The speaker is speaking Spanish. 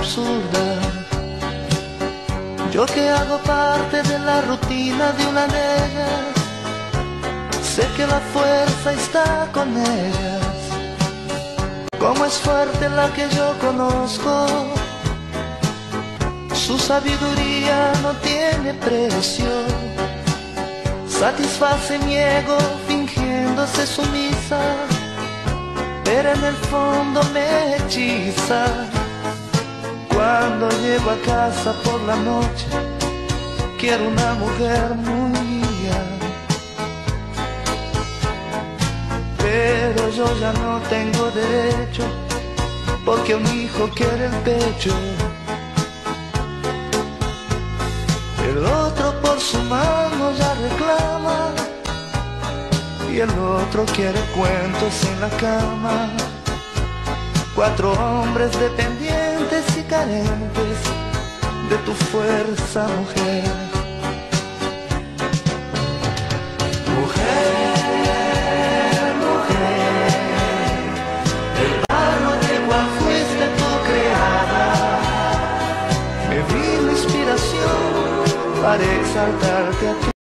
absurda. Yo que hago parte de la rutina de una de ellas, sé que la fuerza está con ellas. Como es fuerte la que yo conozco, su sabiduría no tiene precio. Satisface mi ego fingiéndose sumisa, pero en el fondo me hechiza. Cuando llego a casa por la noche, quiero una mujer muy mía, pero yo ya no tengo derecho, porque un hijo quiere el pecho. El otro por su mano ya reclama, y el otro quiere cuentos en la cama. 4 hombres dependientes y carentes de tu fuerza, mujer.